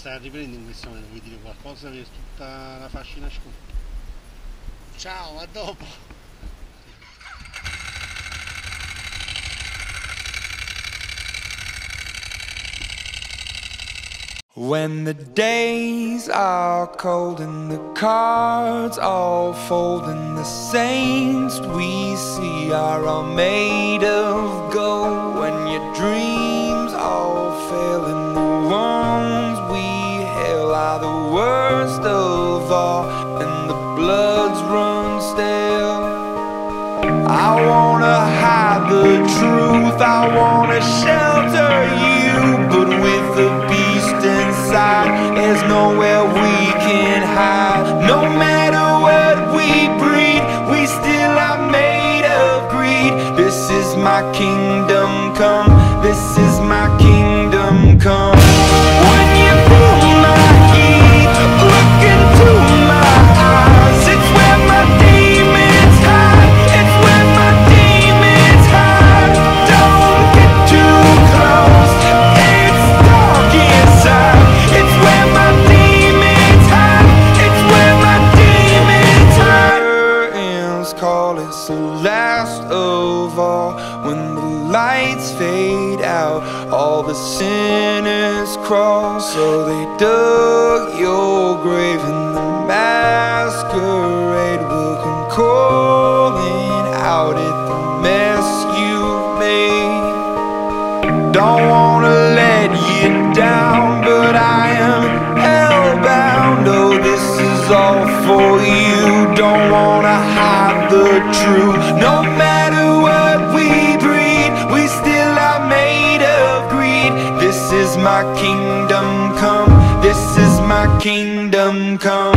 stai a riprendere in questo momento, vuoi dire qualcosa per tutta la fascia in ascolto? Ciao, a dopo! When the days are cold and the cards all fold and the saints we see are all made of gold, when your dreams all fail and the ones we hail are the worst of all and the bloods run stale, I wanna hide the truth, I wanna shelter you, but with the beast inside, there's nowhere we can hide. No matter what we breed, we still are made of greed. This is my kingdom come, this is my kingdom come. When you feel my heat, look into my eyes, it's where my demons hide, it's where my demons hide. Don't get too close, it's dark inside, it's where my demons hide, it's where my demons hide. Curtains call, it's the last of all. When the lights fade out, all the sinners crawl. So they dug your grave and the masquerade will come calling out at the mess you've made. Don't wanna let you down, but I am hellbound. Oh, this is all for you. Don't wanna hide the truth. No matter what we breed, we still are made of greed. This is my kingdom come, this is my kingdom come.